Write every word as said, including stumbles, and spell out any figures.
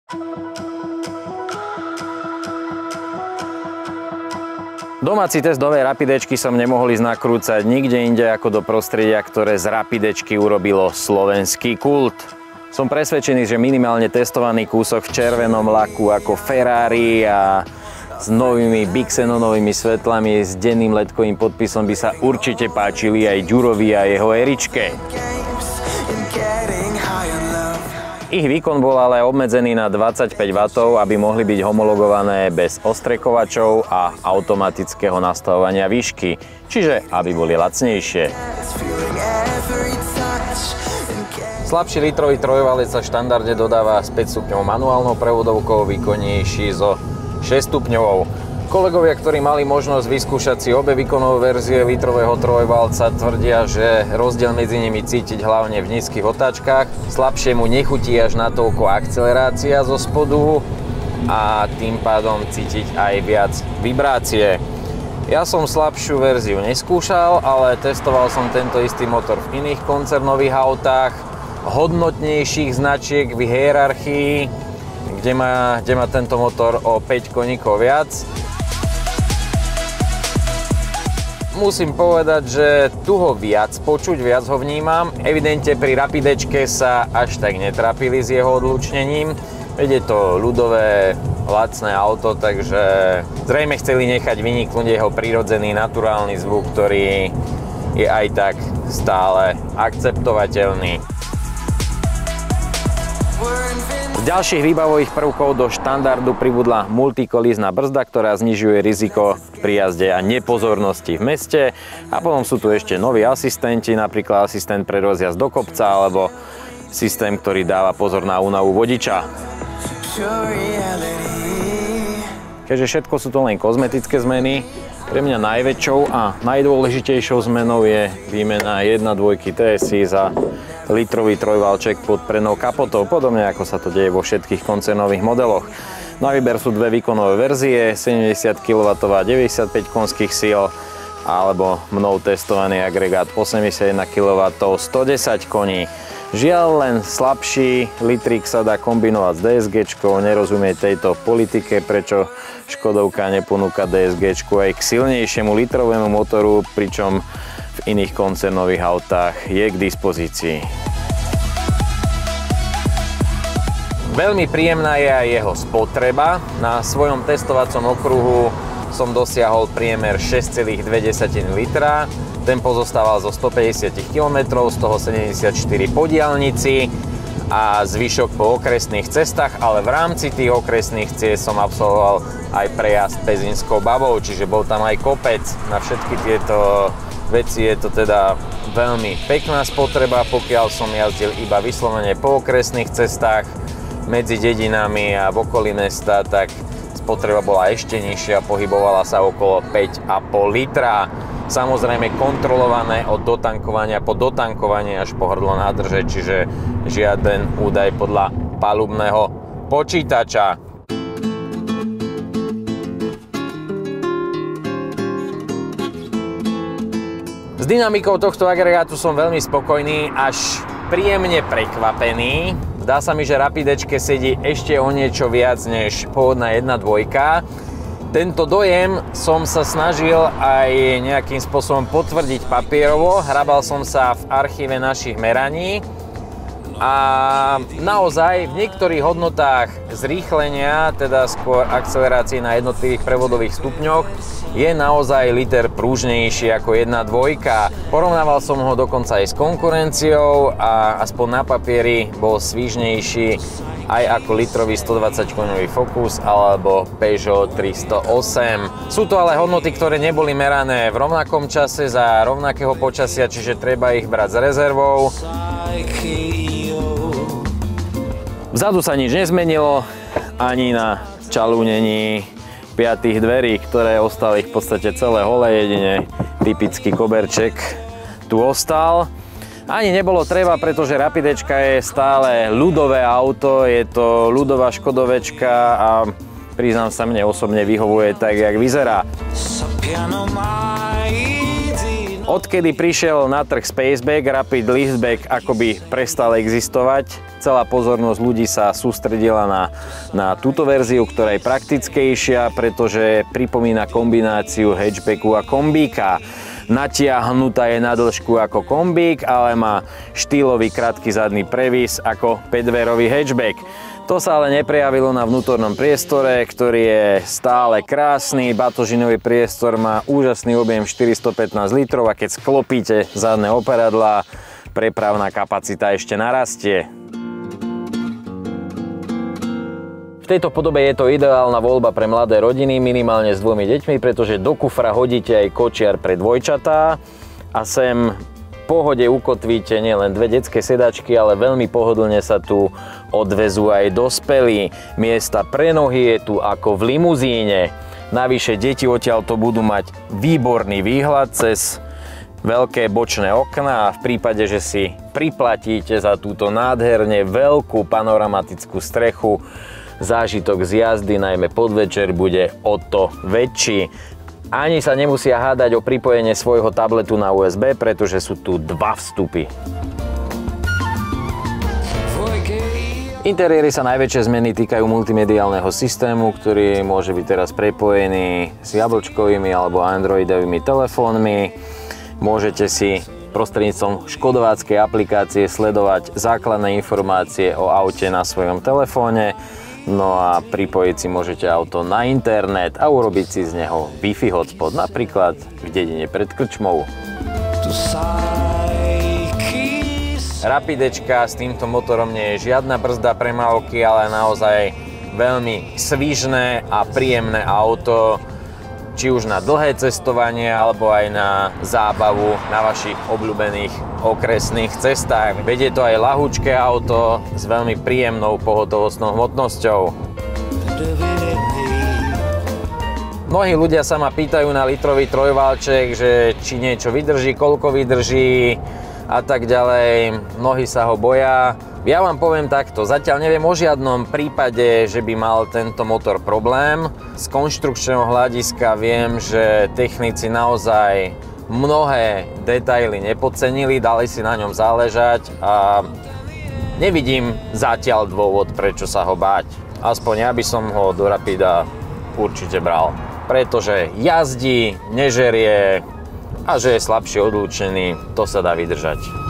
Domáci test novej rapidečky som nemohol ísť nakrúcať nikde inde ako do prostredia, ktoré z rapidečky urobilo slovenský kult. Som presvedčený, že minimálne testovaný kúsok v červenom laku ako Ferrari a s novými big xenonovými svetlami s denným ledkovým podpisom by sa určite páčili aj Ďurovi a jeho Eričke. Ich výkon bol ale obmedzený na dvadsaťpäť wattov, aby mohli byť homologované bez ostrekovačov a automatického nastavovania výšky, čiže aby boli lacnejšie. Slabší litrový trojvalec sa štandardne dodáva s päť stupňov manuálnou prevodovkou, výkonnejší so šesť stupňovou. Kolegovia, ktorí mali možnosť vyskúšať si obe výkonové verzie litrového trojvalca, tvrdia, že rozdiel medzi nimi cítiť hlavne v nízkych otáčkach. Slabšiemu nechutí až natoľko akcelerácia zo spodu a tým pádom cítiť aj viac vibrácie. Ja som slabšiu verziu neskúšal, ale testoval som tento istý motor v iných koncernových autách, hodnotnejších značiek v hierarchii, kde má, kde má tento motor o päť koníkov viac. Musím povedať, že tu ho viac počuť, viac ho vnímam. Evidentne pri rapidečke sa až tak netrapili s jeho odlučnením. Veď je to ľudové, lacné auto, takže zrejme chceli nechať vyniknúť jeho prirodzený, naturálny zvuk, ktorý je aj tak stále akceptovateľný. Z ďalších výbavových prvkov do štandardu pribudla multikolízna brzda, ktorá znižuje riziko pri jazde a nepozornosti v meste. A potom sú tu ešte noví asistenti, napríklad asistent pre rozjazd do kopca alebo systém, ktorý dáva pozor na únavu vodiča. Keďže všetko sú to len kozmetické zmeny, pre mňa najväčšou a najdôležitejšou zmenou je výmena jedna bodka dva té es í za litrový trojvalček pod prednou kapotou, podobne ako sa to deje vo všetkých koncernových modeloch. Na výber sú dve výkonové verzie, sedemdesiat kilowattov a deväťdesiatpäť konských síl, alebo mnou testovaný agregát osemdesiatjeden kilowattov, stodesať koní. Žiaľ, len slabší litrík sa dá kombinovať s dé es géčkou, nerozumie tejto politike, prečo Škodovka neponúka dé es géčku aj k silnejšiemu litrovému motoru, pričom v iných koncernových autách je k dispozícii. Veľmi príjemná je aj jeho spotreba. Na svojom testovacom okruhu som dosiahol priemer šesť celá dve litra. Ten pozostával zo stopäťdesiat kilometrov, z toho sedemdesiatštyri po diaľnici a zvyšok po okresných cestách, ale v rámci tých okresných ciest som absolvoval aj prejazd Pezinskou babou, čiže bol tam aj kopec. Na všetky tieto veci je to teda veľmi pekná spotreba, pokiaľ som jazdil iba vyslovene po okresných cestách medzi dedinami a v okolí mesta, tak spotreba bola ešte nižšia, pohybovala sa okolo päť a pol litra. Samozrejme kontrolované od dotankovania po dotankovanie až po hrdlo nádrže, čiže žiaden údaj podľa palubného počítača. S dynamikou tohto agregátu som veľmi spokojný, až príjemne prekvapený. Zdá sa mi, že rapidečke sedí ešte o niečo viac než pôvodná jedna dvojka. Tento dojem som sa snažil aj nejakým spôsobom potvrdiť papierovo. Hrabal som sa v archíve našich meraní a naozaj v niektorých hodnotách zrýchlenia, teda skôr akcelerácie na jednotlivých prevodových stupňoch, je naozaj liter pružnejší ako jedna dvojka. Porovnával som ho dokonca aj s konkurenciou a aspoň na papieri bol svížnejší aj ako litrový stodvadsať koňový Focus alebo Peugeot tristoosem. Sú to ale hodnoty, ktoré neboli merané v rovnakom čase za rovnakého počasia, čiže treba ich brať s rezervou. Vzadu sa nič nezmenilo, ani na čalúnení piatých dverí, ktoré ostali v podstate celé holé, jedine typický koberček tu ostal. Ani nebolo treba, pretože rapidečka je stále ľudové auto, je to ľudová škodovečka a priznám sa, mne osobne vyhovuje tak, jak vyzerá. Odkedy prišiel na trh Spaceback, Rapid Liftback akoby prestal existovať. Celá pozornosť ľudí sa sústredila na, na túto verziu, ktorá je praktickejšia, pretože pripomína kombináciu hatchbacku a kombíka. Natiahnutá je na dĺžku ako kombík, ale má štýlový krátky zadný previs ako päťdverový hatchback. To sa ale neprejavilo na vnútornom priestore, ktorý je stále krásny. Batožinový priestor má úžasný objem štyristopätnásť litrov a keď sklopíte zadné operadlá, prepravná kapacita ešte narastie. V tejto podobe je to ideálna voľba pre mladé rodiny, minimálne s dvomi deťmi, pretože do kufra hodíte aj kočiar pre dvojčatá a sem v pohode ukotvíte nielen dve detské sedačky, ale veľmi pohodlne sa tu odvezú aj dospelí. Miesta pre nohy je tu ako v limuzíne. Navyše deti odtiaľ to budú mať výborný výhľad cez veľké bočné okná a v prípade, že si priplatíte za túto nádherne veľkú panoramatickú strechu, zážitok z jazdy, najmä podvečer, bude o to väčší. Ani sa nemusia hádať o pripojenie svojho tabletu na ú es bé, pretože sú tu dva vstupy. V interiéri sa najväčšie zmeny týkajú multimediálneho systému, ktorý môže byť teraz prepojený s jablčkovými alebo androidovými telefónmi. Môžete si prostredníctvom škodováckej aplikácie sledovať základné informácie o aute na svojom telefóne. No a pripojiť si môžete auto na internet a urobiť si z neho Wi-Fi hotspot, napríklad v dedine pred krčmou. Rapidečka s týmto motorom nie je žiadna brzda premávky, ale naozaj veľmi svižné a príjemné auto, či už na dlhé cestovanie alebo aj na zábavu na vašich obľúbených okresných cestách. Veď je to aj ľahúčké auto s veľmi príjemnou pohotovostnou hmotnosťou. Mnohí ľudia sa ma pýtajú na litrový trojvalček, že či niečo vydrží, koľko vydrží a tak ďalej. Mnohí sa ho boja. Ja vám poviem takto, zatiaľ neviem o žiadnom prípade, že by mal tento motor problém. Z konštrukčného hľadiska viem, že technici naozaj mnohé detaily nepodcenili, dali si na ňom záležať a nevidím zatiaľ dôvod, prečo sa ho báť. Aspoň ja by som ho do Rapida určite bral, pretože jazdí, nežerie a že je slabšie odlúčený, to sa dá vydržať.